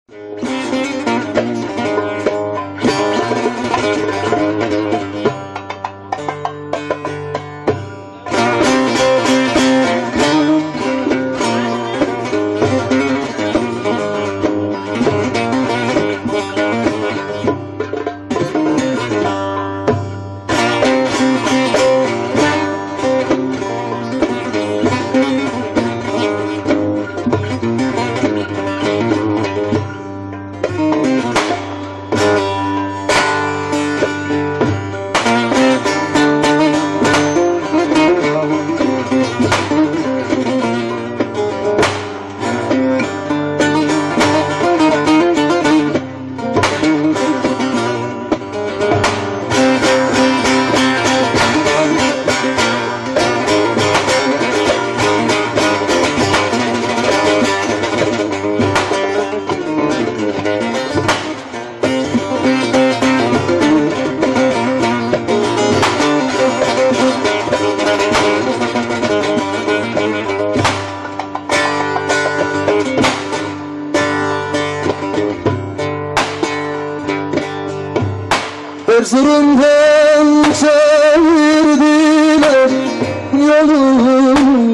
Erzurum'dan çevirdiler yolumu,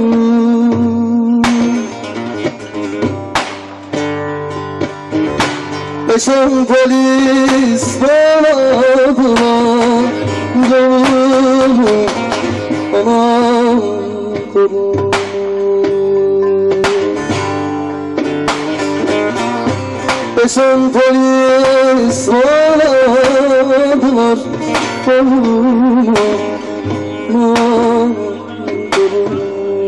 beşen polis bağladılar yolumu, anam kolumu. Beşen polis bağladılar kolumu, anam kolumu.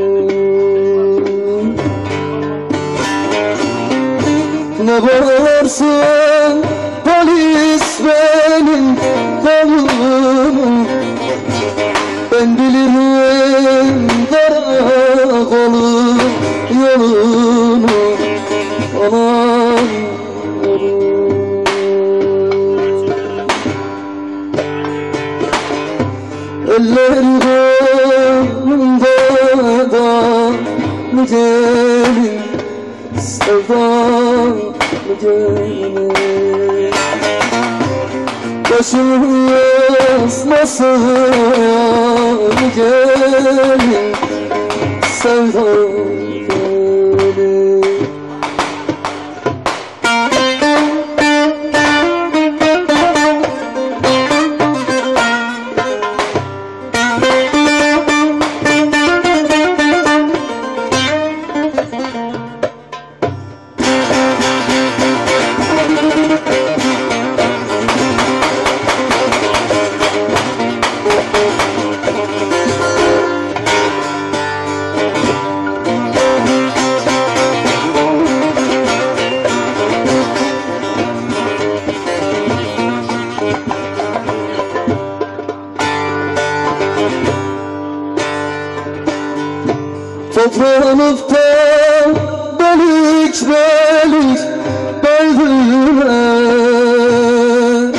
Ne bağırsın polis benim kolumu, ben bilirim karakolun yolunu, anam. Elleri kolumda da mı gelin, sevdam mı gelin, başımın yazmasına mı gelin, sevdam mı gelin. Toplanıp da belik belik böldüler,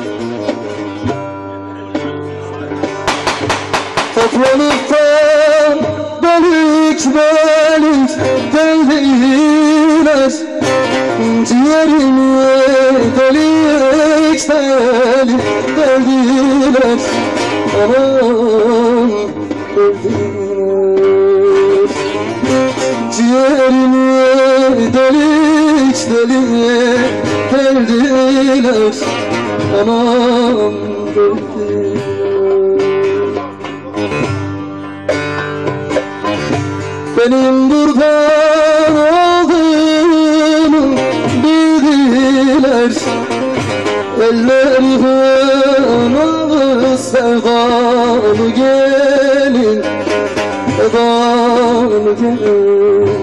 toplanıp da belik belik böldüler, ciğerimi delik delik deldiler, anam öldüler. Ciğerimi delik delik deldiler, anam deldiler. Benim buradan olduğumu bildiler, elleri kanalı sevdalı gelin, sevdalı gelin.